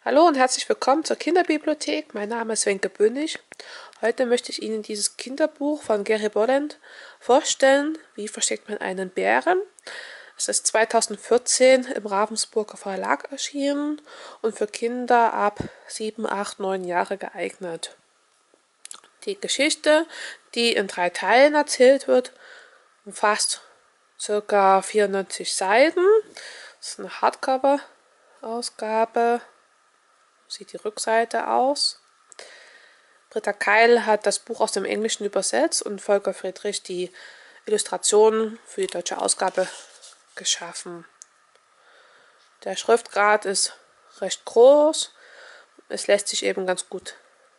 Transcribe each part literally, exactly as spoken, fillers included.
Hallo und herzlich willkommen zur Kinderbibliothek. Mein Name ist Wenke Bönig. Heute möchte ich Ihnen dieses Kinderbuch von Gary Bolland vorstellen. Wie versteckt man einen Bären? Es ist zweitausendvierzehn im Ravensburger Verlag erschienen und für Kinder ab sieben, acht, neun Jahre geeignet. Die Geschichte, die in drei Teilen erzählt wird, umfasst ca. vierundneunzig Seiten. Das ist eine Hardcover-Ausgabe. Sieht die Rückseite aus. Britta Keil hat das Buch aus dem Englischen übersetzt und Volker Friedrich die Illustrationen für die deutsche Ausgabe geschaffen. Der Schriftgrad ist recht groß. Es lässt sich eben ganz gut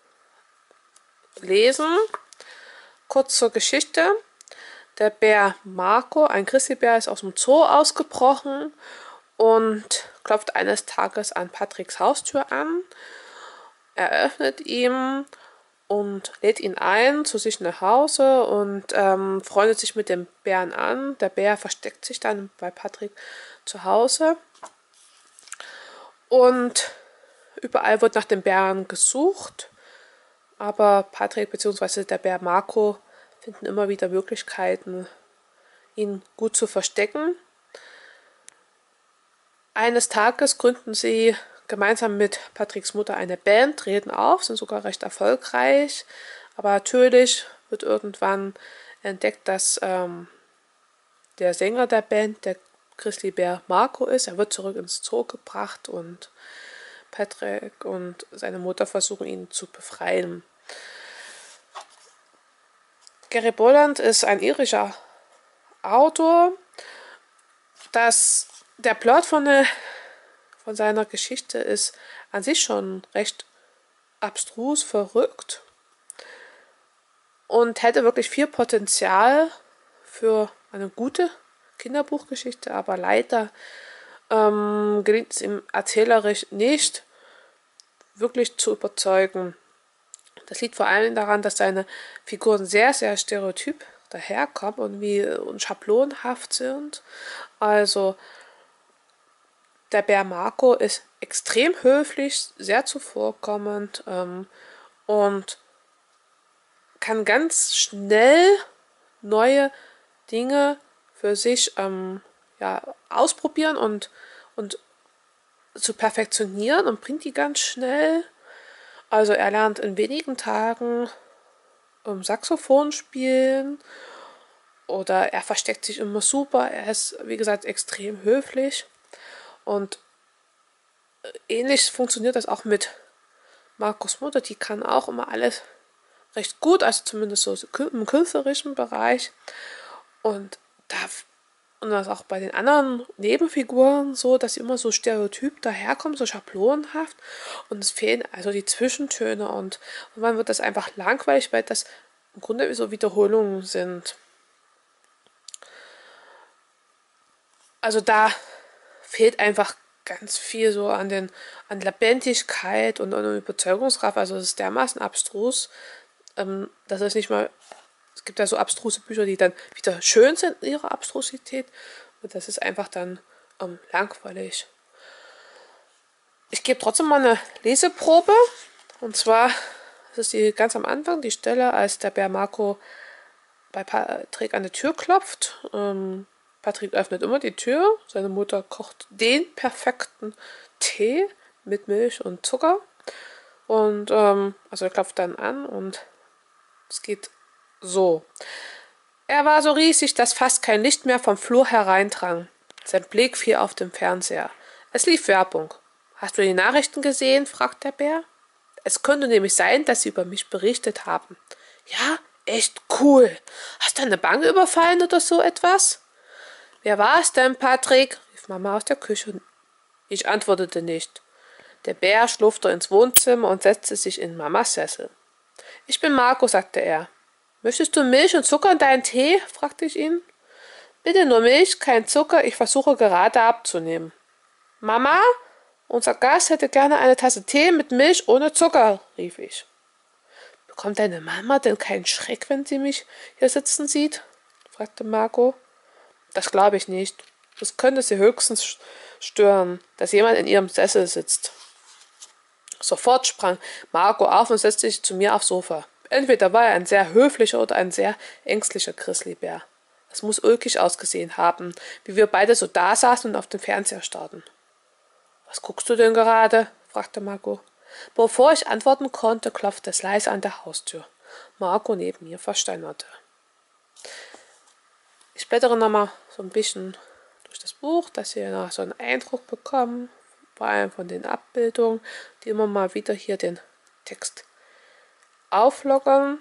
lesen. Kurz zur Geschichte. Der Bär Marco, ein Grizzlybär, ist aus dem Zoo ausgebrochen und klopft eines Tages an Patricks Haustür an. Er öffnet ihm und lädt ihn ein zu sich nach Hause und ähm, freundet sich mit dem Bären an. Der Bär versteckt sich dann bei Patrick zu Hause und überall wird nach dem Bären gesucht, aber Patrick bzw. der Bär Marco finden immer wieder Möglichkeiten, ihn gut zu verstecken. Eines Tages gründen sie gemeinsam mit Patricks Mutter eine Band, treten auf, sind sogar recht erfolgreich. Aber natürlich wird irgendwann entdeckt, dass ähm, der Sänger der Band der Grizzlybär Marco ist. Er wird zurück ins Zoo gebracht und Patrick und seine Mutter versuchen, ihn zu befreien. Gary Bolland ist ein irischer Autor. Das, der Plot von, der, von seiner Geschichte ist an sich schon recht abstrus, verrückt und hätte wirklich viel Potenzial für eine gute Kinderbuchgeschichte, aber leider ähm, gelingt es ihm erzählerisch nicht wirklich zu überzeugen. Das liegt vor allem daran, dass seine Figuren sehr, sehr stereotyp daherkommen und wie und schablonhaft sind. Also der Bär Marco ist extrem höflich, sehr zuvorkommend ähm, und kann ganz schnell neue Dinge für sich ähm, ja, ausprobieren und, und zu perfektionieren und bringt die ganz schnell. Also er lernt in wenigen Tagen um Saxophon spielen oder er versteckt sich immer super. Er ist, wie gesagt, extrem höflich und ähnlich funktioniert das auch mit Marcos Mutter. Die kann auch immer alles recht gut, also zumindest so im künstlerischen Bereich. Und da und das auch bei den anderen Nebenfiguren so, dass sie immer so stereotyp daherkommen, so schablonenhaft und es fehlen also die Zwischentöne und, und man wird das einfach langweilig, weil das im Grunde so Wiederholungen sind. Also da fehlt einfach ganz viel so an den an Lebendigkeit und an Überzeugungskraft, also es ist dermaßen abstrus, ähm, dass es nicht mal es gibt ja so abstruse Bücher, die dann wieder schön sind in ihrer Abstrusität. Und das ist einfach dann ähm, langweilig. Ich gebe trotzdem mal eine Leseprobe. Und zwar das ist die ganz am Anfang, die Stelle, als der Bär Marco bei Patrick an die Tür klopft. Ähm, Patrick öffnet immer die Tür. Seine Mutter kocht den perfekten Tee mit Milch und Zucker. Und ähm, also er klopft dann an und es geht so. Er war so riesig, dass fast kein Licht mehr vom Flur hereindrang. Sein Blick fiel auf den Fernseher. Es lief Werbung. Hast du die Nachrichten gesehen? Fragt der Bär. Es könnte nämlich sein, dass sie über mich berichtet haben. Ja, echt cool. Hast du eine Bank überfallen oder so etwas? Wer war es denn, Patrick? Rief Mama aus der Küche. Ich antwortete nicht. Der Bär schlurfte ins Wohnzimmer und setzte sich in Mamas Sessel. Ich bin Marco, sagte er. Möchtest du Milch und Zucker in deinen Tee? Fragte ich ihn. Bitte nur Milch, kein Zucker, ich versuche gerade abzunehmen. Mama, unser Gast hätte gerne eine Tasse Tee mit Milch ohne Zucker, rief ich. Bekommt deine Mama denn keinen Schreck, wenn sie mich hier sitzen sieht? Fragte Marco. Das glaube ich nicht. Es könnte sie höchstens stören, dass jemand in ihrem Sessel sitzt. Sofort sprang Marco auf und setzte sich zu mir aufs Sofa. Entweder war er ein sehr höflicher oder ein sehr ängstlicher Grizzlybär. Es muss ulkig ausgesehen haben, wie wir beide so dasaßen und auf den Fernseher starrten. »Was guckst du denn gerade?« fragte Marco. Bevor ich antworten konnte, klopfte es leise an der Haustür. Marco neben mir versteinerte. Ich blättere nochmal so ein bisschen durch das Buch, dass ihr noch so einen Eindruck bekommt, vor allem von den Abbildungen, die immer mal wieder hier den Text auflockern.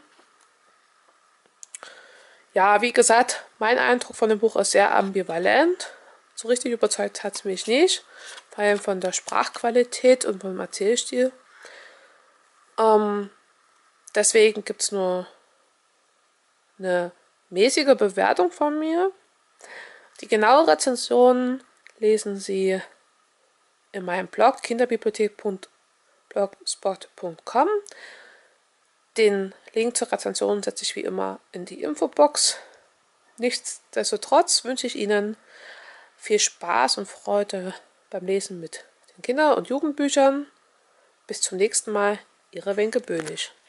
Ja, wie gesagt, mein Eindruck von dem Buch ist sehr ambivalent. So richtig überzeugt hat es mich nicht, vor allem von der Sprachqualität und vom Erzählstil. Ähm, deswegen gibt es nur eine mäßige Bewertung von mir. Die genaue Rezension lesen Sie in meinem Blog kinderbibliothek punkt blogspot punkt com. Den Link zur Rezension setze ich wie immer in die Infobox. Nichtsdestotrotz wünsche ich Ihnen viel Spaß und Freude beim Lesen mit den Kinder- und Jugendbüchern. Bis zum nächsten Mal, Ihre Wenke Böhnig.